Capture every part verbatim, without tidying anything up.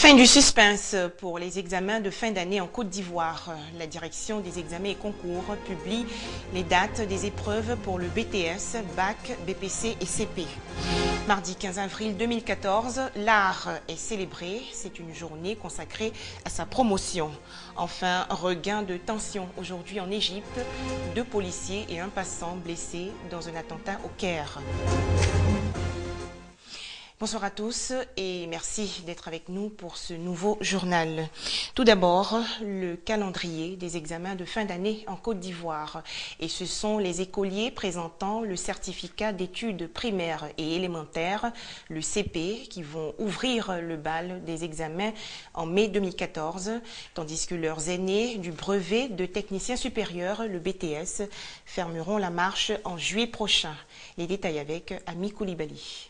Fin du suspense pour les examens de fin d'année en Côte d'Ivoire. La direction des examens et concours publie les dates des épreuves pour le B T S, Bac, B P C et C P. Mardi quinze avril deux mille quatorze, l'art est célébré. C'est une journée consacrée à sa promotion. Enfin, regain de tension aujourd'hui en Égypte. Deux policiers et un passant blessés dans un attentat au Caire. Bonsoir à tous et merci d'être avec nous pour ce nouveau journal. Tout d'abord, le calendrier des examens de fin d'année en Côte d'Ivoire. Et ce sont les écoliers présentant le certificat d'études primaires et élémentaires, le C P, qui vont ouvrir le bal des examens en mai deux mille quatorze, tandis que leurs aînés du brevet de technicien supérieur, le B T S, fermeront la marche en juillet prochain. Les détails avec Ami Koulibaly.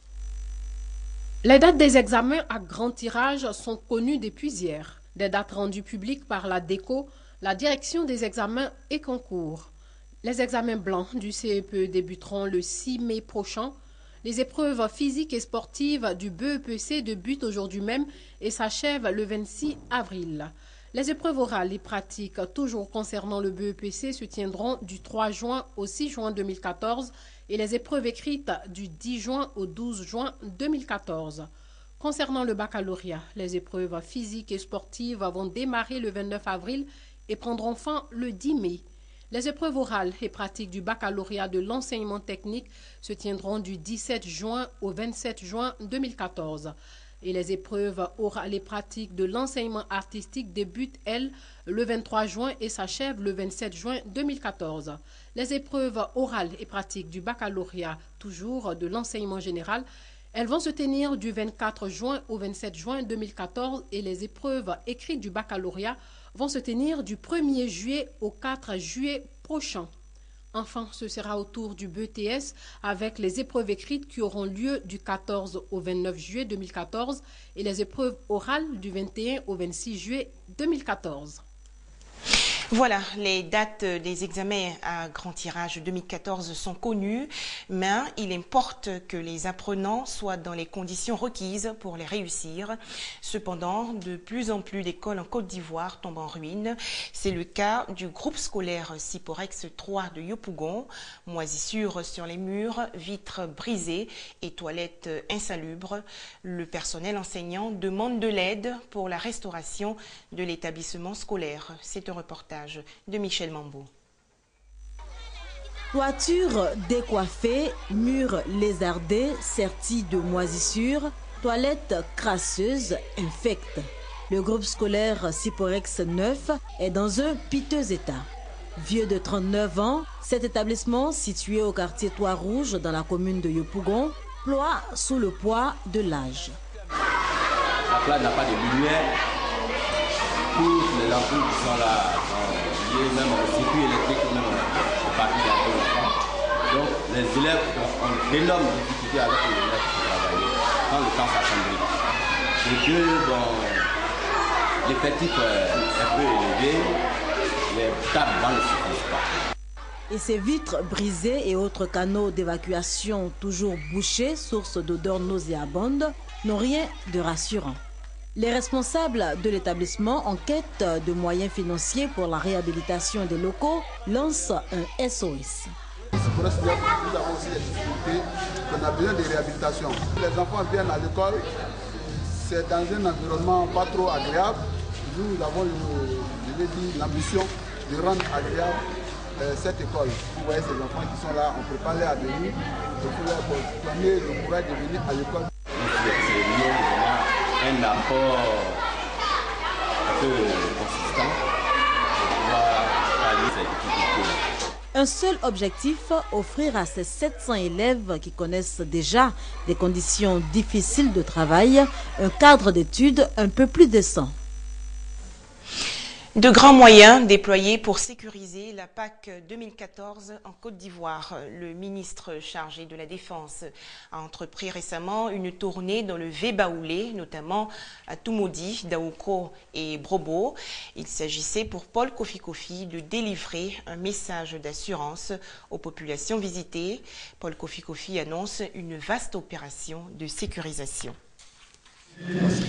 Les dates des examens à grand tirage sont connues depuis hier. Des dates rendues publiques par la DECO, la direction des examens et concours. Les examens blancs du C E P E débuteront le six mai prochain. Les épreuves physiques et sportives du B E P C débutent aujourd'hui même et s'achèvent le vingt-six avril. Les épreuves orales et pratiques, toujours concernant le B E P C, se tiendront du trois juin au six juin deux mille quatorze et les épreuves écrites du dix juin au douze juin deux mille quatorze. Concernant le baccalauréat, les épreuves physiques et sportives vont démarrer le vingt-neuf avril et prendront fin le dix mai. Les épreuves orales et pratiques du baccalauréat de l'enseignement technique se tiendront du dix-sept juin au vingt-sept juin deux mille quatorze. Et les épreuves orales et pratiques de l'enseignement artistique débutent, elles, le vingt-trois juin et s'achèvent le vingt-sept juin deux mille quatorze. Les épreuves orales et pratiques du baccalauréat, toujours de l'enseignement général, elles vont se tenir du vingt-quatre juin au vingt-sept juin deux mille quatorze et les épreuves écrites du baccalauréat vont se tenir du premier juillet au quatre juillet prochain. Enfin, ce sera au tour du B T S avec les épreuves écrites qui auront lieu du quatorze au vingt-neuf juillet deux mille quatorze et les épreuves orales du vingt et un au vingt-six juillet deux mille quatorze. Voilà, les dates des examens à grand tirage deux mille quatorze sont connues, mais il importe que les apprenants soient dans les conditions requises pour les réussir. Cependant, de plus en plus d'écoles en Côte d'Ivoire tombent en ruine. C'est le cas du groupe scolaire Siporex trois de Yopougon. Moisissures sur les murs, vitres brisées et toilettes insalubres. Le personnel enseignant demande de l'aide pour la restauration de l'établissement scolaire. C'est un reportage de Michel Mambo. Toiture décoiffée, murs lézardés, sertis de moisissures, toilettes crasseuses, infectes. Le groupe scolaire Siporex neuf est dans un piteux état. Vieux de trente-neuf ans, cet établissement, situé au quartier Trois-Rouges dans la commune de Yopougon, ploie sous le poids de l'âge. La place n'a pas de lumière. Toutes les ampoules qui sont là sont liées même au circuit électrique, même au parti d'enfants. Donc les élèves ont d'énormes difficultés avec les élèves qui travaillent quand le temps s'assombrit. Les deux dont l'effectif est un peu élevé, les tables ne suffisent pas. Et ces vitres brisées et autres canaux d'évacuation toujours bouchés, source d'odeurs nauséabondes, n'ont rien de rassurant. Les responsables de l'établissement, en quête de moyens financiers pour la réhabilitation des locaux, lancent un S O S. Nous avons aussi des difficultés, on a besoin de réhabilitation. Les enfants viennent à l'école, c'est dans un environnement pas trop agréable. Nous avons, je vais dire, l'ambition de rendre agréable euh, cette école. Vous voyez ces enfants qui sont là, on prépare leur avenir, il faut leur donner le courage de venir à l'école. Un apport un peu consistant pour pouvoir pallier cette difficulté. Un seul objectif, offrir à ces sept cents élèves qui connaissent déjà des conditions difficiles de travail un cadre d'études un peu plus décent. De grands moyens déployés pour sécuriser la Pâques deux mille quatorze en Côte d'Ivoire. Le ministre chargé de la Défense a entrepris récemment une tournée dans le Vébaoulé, notamment à Toumoudi, Daoukro et Brobo. Il s'agissait pour Paul Kofi Kofi de délivrer un message d'assurance aux populations visitées. Paul Kofi Kofi annonce une vaste opération de sécurisation.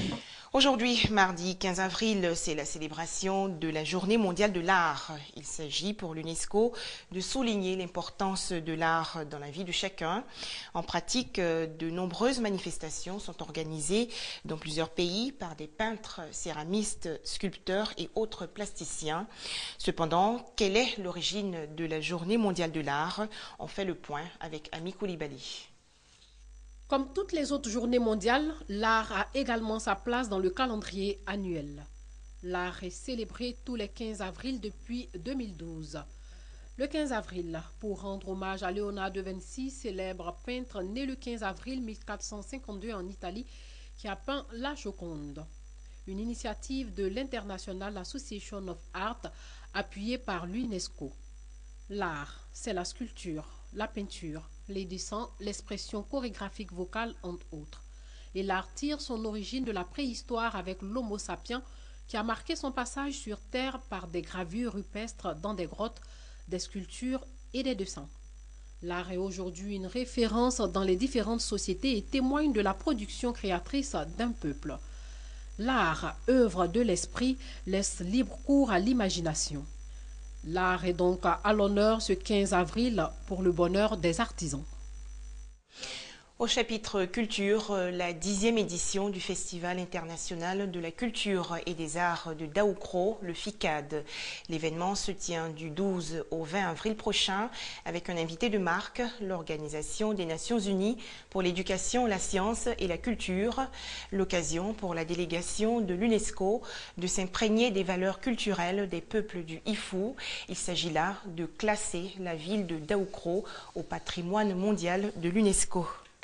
Aujourd'hui, mardi quinze avril, c'est la célébration de la Journée mondiale de l'art. Il s'agit pour l'UNESCO de souligner l'importance de l'art dans la vie de chacun. En pratique, de nombreuses manifestations sont organisées dans plusieurs pays par des peintres, céramistes, sculpteurs et autres plasticiens. Cependant, quelle est l'origine de la Journée mondiale de l'art? On fait le point avec Ami Koulibaly. Comme toutes les autres journées mondiales, l'art a également sa place dans le calendrier annuel. L'art est célébré tous les quinze avril depuis deux mille douze. Le quinze avril, pour rendre hommage à Leonardo da Vinci, célèbre peintre né le quinze avril mille quatre cent cinquante-deux en Italie, qui a peint la Joconde. Une initiative de l'International Association of Art, appuyée par l'UNESCO. L'art, c'est la sculpture, la peinture, les dessins, l'expression chorégraphique vocale, entre autres. Et l'art tire son origine de la préhistoire avec l'Homo sapiens qui a marqué son passage sur Terre par des gravures rupestres dans des grottes, des sculptures et des dessins. L'art est aujourd'hui une référence dans les différentes sociétés et témoigne de la production créatrice d'un peuple. L'art, œuvre de l'esprit, laisse libre cours à l'imagination. L'art est donc à l'honneur ce quinze avril pour le bonheur des artisans. Au chapitre culture, la dixième édition du Festival international de la culture et des arts de Daoukro, le FICAD. L'événement se tient du douze au vingt avril prochain avec un invité de marque, l'Organisation des Nations Unies pour l'éducation, la science et la culture. L'occasion pour la délégation de l'UNESCO de s'imprégner des valeurs culturelles des peuples du Ifou. Il s'agit là de classer la ville de Daoukro au patrimoine mondial de l'UNESCO.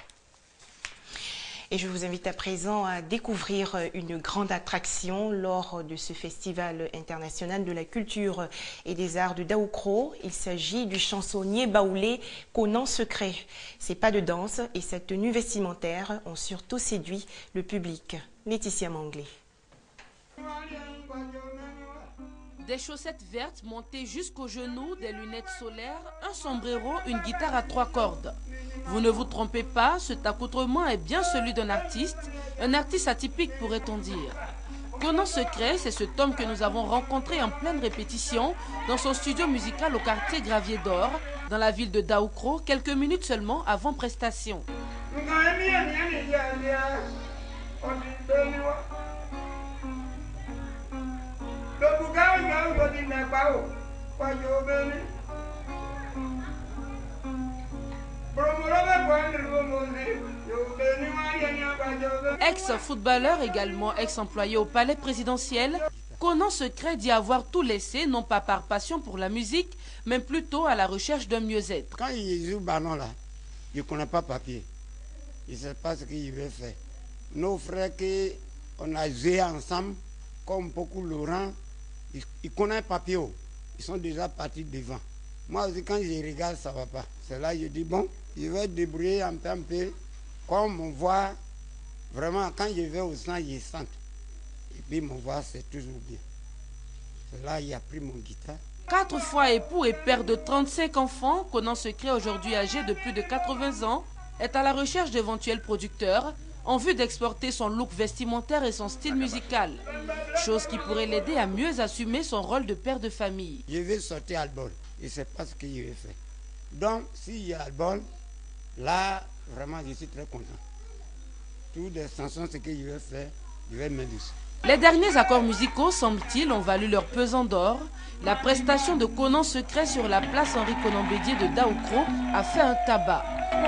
Et je vous invite à présent à découvrir une grande attraction lors de ce festival international de la culture et des arts de Daoukro. Il s'agit du chansonnier baoulé Conan Secret. Ses pas de danse et sa tenue vestimentaire ont surtout séduit le public. Laetitia Manglé. Des chaussettes vertes montées jusqu'aux genoux, des lunettes solaires, un sombrero, une guitare à trois cordes. Vous ne vous trompez pas, cet accoutrement est bien celui d'un artiste, un artiste atypique pourrait-on dire. Conan Secret, c'est cet homme que nous avons rencontré en pleine répétition dans son studio musical au quartier Gravier d'Or, dans la ville de Daoukro, quelques minutes seulement avant prestation. Ex-footballeur également, ex-employé au palais présidentiel, Conan Secret dit avoir tout laissé, non pas par passion pour la musique, mais plutôt à la recherche d'un mieux-être. Quand il joue ballon là, il ne connaît pas papier. Il ne sait pas ce qu'il veut faire. Nos frères qu'on a joué ensemble, comme beaucoup Laurent, ils, ils connaissent papier. Ils sont déjà partis devant. Moi aussi, quand je regarde, ça ne va pas. C'est là que je dis, bon, je vais débrouiller un peu, un peu. Comme on voit, vraiment, quand je vais au sang, je sens. Et puis, mon voix, c'est toujours bien. C'est là qu'il a pris mon guitare. Quatre fois époux et père de trente-cinq enfants, Conan Secret, aujourd'hui âgé de plus de quatre-vingts ans, est à la recherche d'éventuels producteurs en vue d'exporter son look vestimentaire et son style musical. Chose qui pourrait l'aider à mieux assumer son rôle de père de famille. Je vais sortir album. Je ne sais pas ce que je vais faire. Donc, s'il y a album, là, vraiment, je suis très content. Toutes les chansons, ce que je vais faire, je vais mettre dessus. Les derniers accords musicaux, semble-t-il, ont valu leur pesant d'or. La prestation de Conan Secret sur la place Henri Conan Bédier de Daoukro a fait un tabac.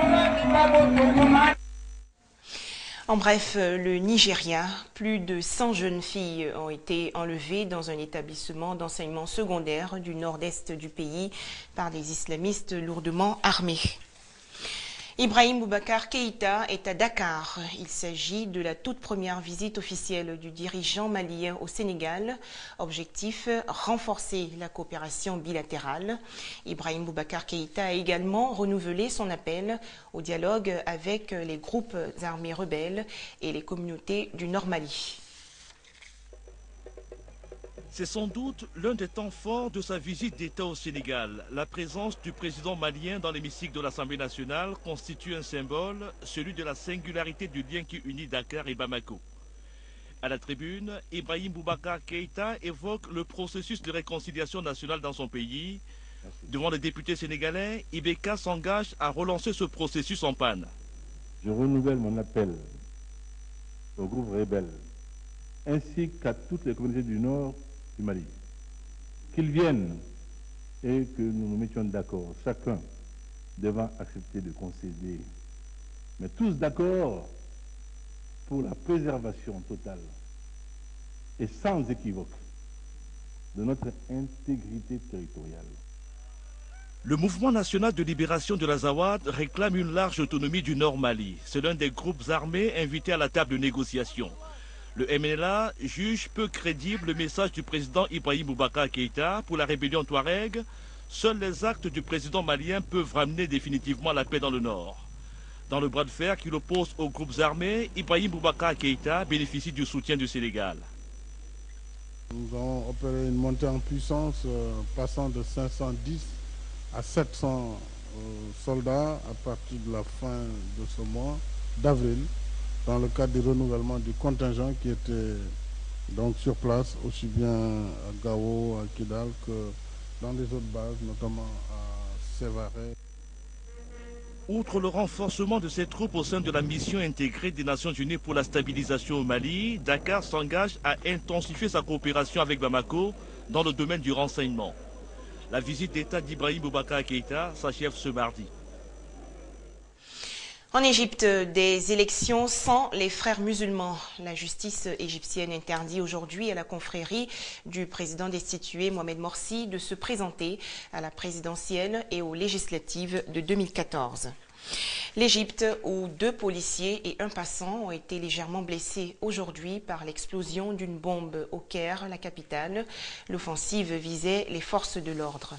En bref, le Nigeria, plus de cent jeunes filles ont été enlevées dans un établissement d'enseignement secondaire du nord-est du pays par des islamistes lourdement armés. Ibrahim Boubacar Keïta est à Dakar. Il s'agit de la toute première visite officielle du dirigeant malien au Sénégal. Objectif, renforcer la coopération bilatérale. Ibrahim Boubacar Keïta a également renouvelé son appel au dialogue avec les groupes armés rebelles et les communautés du Nord Mali. C'est sans doute l'un des temps forts de sa visite d'État au Sénégal. La présence du président malien dans l'hémicycle de l'Assemblée nationale constitue un symbole, celui de la singularité du lien qui unit Dakar et Bamako. À la tribune, Ibrahim Boubacar Keïta évoque le processus de réconciliation nationale dans son pays. Devant les députés sénégalais, I B K s'engage à relancer ce processus en panne. Je renouvelle mon appel aux groupes rebelles ainsi qu'à toutes les communautés du nord du Mali qu'ils viennent et que nous nous mettions d'accord, chacun devant accepter de concéder, mais tous d'accord pour la préservation totale et sans équivoque de notre intégrité territoriale. Le mouvement national de libération de l'Azawad réclame une large autonomie du Nord Mali. C'est l'un des groupes armés invités à la table de négociation. Le M N L A juge peu crédible le message du président Ibrahim Boubacar Keïta pour la rébellion Touareg. Seuls les actes du président malien peuvent ramener définitivement la paix dans le Nord. Dans le bras de fer qui l'oppose aux groupes armés, Ibrahim Boubacar Keïta bénéficie du soutien du Sénégal. Nous avons opéré une montée en puissance euh, passant de cinq cent dix à sept cents euh, soldats à partir de la fin de ce mois d'avril, dans le cadre du renouvellement du contingent qui était donc sur place, aussi bien à Gao, à Kidal, que dans les autres bases, notamment à Sévaré. Outre le renforcement de ses troupes au sein de la mission intégrée des Nations Unies pour la stabilisation au Mali, Dakar s'engage à intensifier sa coopération avec Bamako dans le domaine du renseignement. La visite d'État d'Ibrahim Boubacar Keïta s'achève ce mardi. En Égypte, des élections sans les frères musulmans. La justice égyptienne interdit aujourd'hui à la confrérie du président destitué Mohamed Morsi de se présenter à la présidentielle et aux législatives de deux mille quatorze. L'Égypte, où deux policiers et un passant ont été légèrement blessés aujourd'hui par l'explosion d'une bombe au Caire, la capitale. L'offensive visait les forces de l'ordre.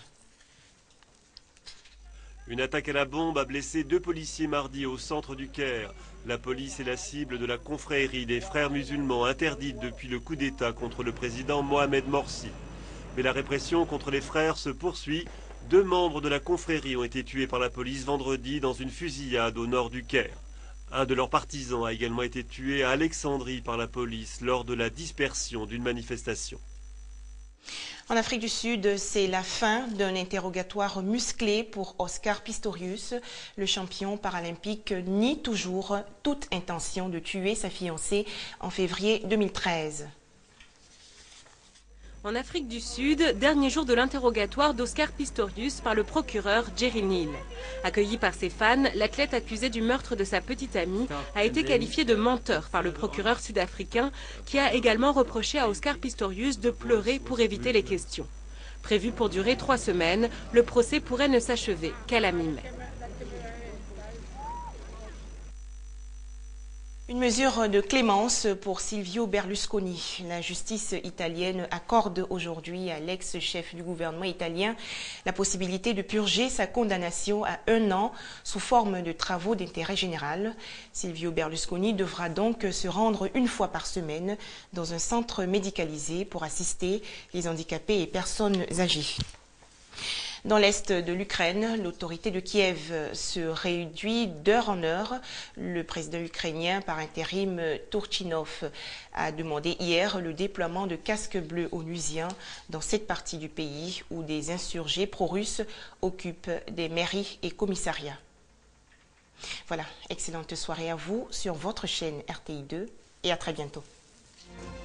Une attaque à la bombe a blessé deux policiers mardi au centre du Caire. La police est la cible de la confrérie des frères musulmans interdite depuis le coup d'État contre le président Mohamed Morsi. Mais la répression contre les frères se poursuit. Deux membres de la confrérie ont été tués par la police vendredi dans une fusillade au nord du Caire. Un de leurs partisans a également été tué à Alexandrie par la police lors de la dispersion d'une manifestation. En Afrique du Sud, c'est la fin d'un interrogatoire musclé pour Oscar Pistorius. Le champion paralympique nie toujours toute intention de tuer sa fiancée en février deux mille treize. En Afrique du Sud, dernier jour de l'interrogatoire d'Oscar Pistorius par le procureur Jerry Neal. Accueilli par ses fans, l'athlète accusé du meurtre de sa petite amie a été qualifié de menteur par le procureur sud-africain qui a également reproché à Oscar Pistorius de pleurer pour éviter les questions. Prévu pour durer trois semaines, le procès pourrait ne s'achever qu'à la mi-mai. Une mesure de clémence pour Silvio Berlusconi. La justice italienne accorde aujourd'hui à l'ex-chef du gouvernement italien la possibilité de purger sa condamnation à un an sous forme de travaux d'intérêt général. Silvio Berlusconi devra donc se rendre une fois par semaine dans un centre médicalisé pour assister les handicapés et personnes âgées. Dans l'est de l'Ukraine, l'autorité de Kiev se réduit d'heure en heure. Le président ukrainien par intérim Turchinov a demandé hier le déploiement de casques bleus onusiens dans cette partie du pays où des insurgés pro-russes occupent des mairies et commissariats. Voilà, excellente soirée à vous sur votre chaîne R T I deux et à très bientôt.